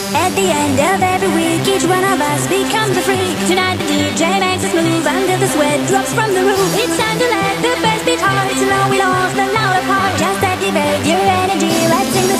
At the end of every week, each one of us becomes a freak. Tonight the DJ makes us move until the sweat drops from the roof. It's time to let the bass beat hard, so now we lost the louder part. Just activate your energy, let's sing the